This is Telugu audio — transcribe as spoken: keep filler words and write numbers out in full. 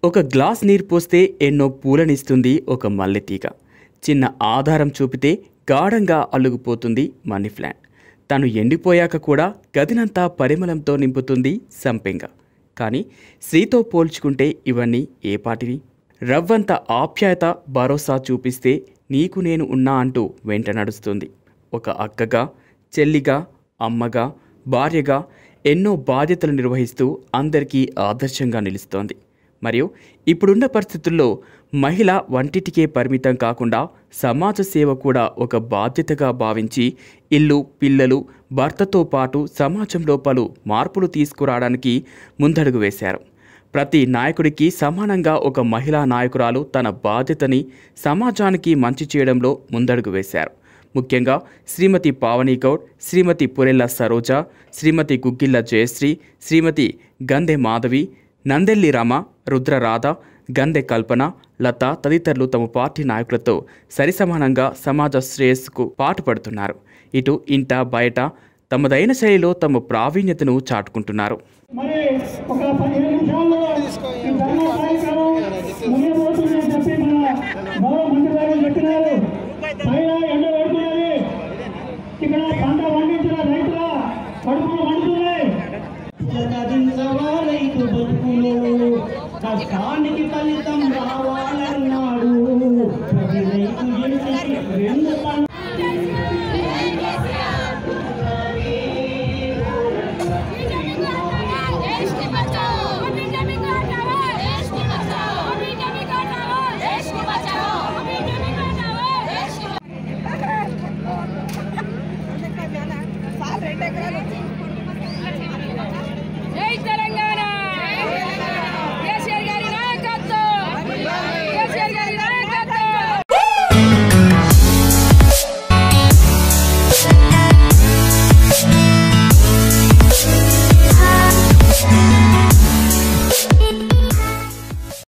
ఒక గ్లాస్ నీరు పోస్తే ఎన్నో పూలనిస్తుంది ఒక మల్లెతీగ. చిన్న ఆధారం చూపితే గాఢంగా అల్లుకుపోతుంది మనీ ప్లాంట్. తను ఎండిపోయాక కూడా గదినంతా పరిమళంతో నింపుతుంది సంపెంగ. కానీ శ్రీతో పోల్చుకుంటే ఇవన్నీ ఏ పాటివి? రవ్వంత ఆప్యాయత, భరోసా చూపిస్తే నీకు నేను ఉన్నా అంటూ వెంట నడుస్తుంది. ఒక అక్కగా, చెల్లిగా, అమ్మగా, భార్యగా ఎన్నో బాధ్యతలు నిర్వహిస్తూ అందరికీ ఆదర్శంగా నిలుస్తోంది. మరియు ఇప్పుడున్న పరిస్థితుల్లో మహిళ వంటిటికే పరిమితం కాకుండా సమాజ సేవ కూడా ఒక బాధ్యతగా భావించి ఇల్లు, పిల్లలు, భర్తతో పాటు సమాజంలో పలు మార్పులు తీసుకురావడానికి ముందడుగు వేశారు. ప్రతి నాయకుడికి సమానంగా ఒక మహిళా నాయకురాలు తన బాధ్యతని సమాజానికి మంచి చేయడంలో ముందడుగు వేశారు. ముఖ్యంగా శ్రీమతి పావని గౌడ్, శ్రీమతి పురెల్ల సరోజ, శ్రీమతి గుగ్గిళ్ళ జయశ్రీ, శ్రీమతి గంధె మాధవి, నందెల్లి రమ, రుద్రరాధ, గంధె కల్పన, లత తదితరులు తమ పార్టీ నాయకులతో సరిసమానంగా సమాజ శ్రేయస్సుకు పాటుపడుతున్నారు. ఇటు ఇంట బయట తమదైన శైలిలో తమ ప్రావీణ్యతను చాటుకుంటున్నారు. కష్టానికి ఫలితం రావాలన్నా